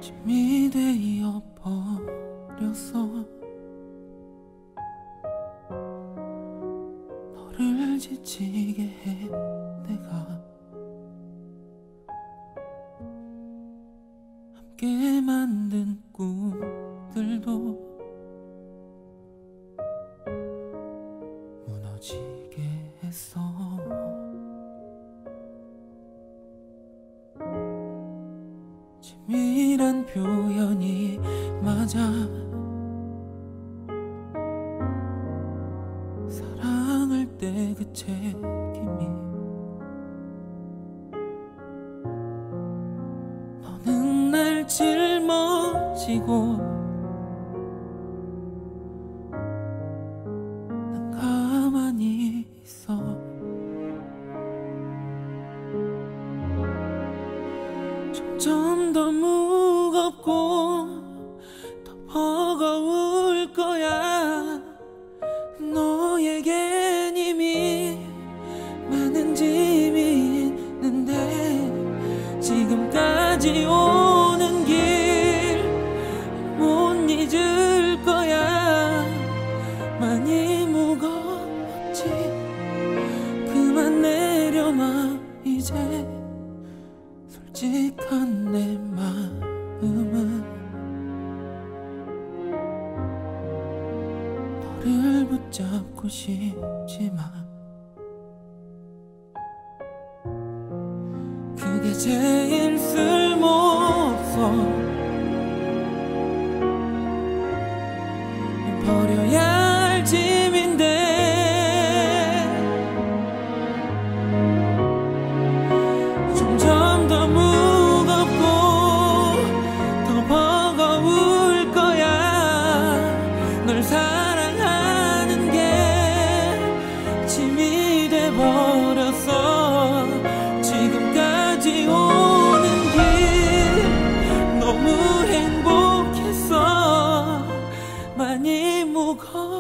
짐이 되어 버렸어. 너를 지치게 해 내가. 함께 만든 꿈들도 무너지게 했어. 짐이란 표현이 맞아. 사랑할 때 그 책임이. 너는 날 짊어지고 난 가만히 있어. 점점 더 무겁고 더 버거울 거야. 너에겐 이미 많은 짐이 있는데 지금까지 오는 길 못 잊을 거야. 많이 무겁지 그만 내려놔 이제. 솔직한 내 마음은 너를 붙잡고 싶지만 그게 제일 쓸모없어. 버려야 할 짐인데 점점 더 무겁고 더 버거울 거야. 널 사랑하는 게 짐이 돼버렸어. 지금까지 오는 길 너무 행복했어. 많이 무거워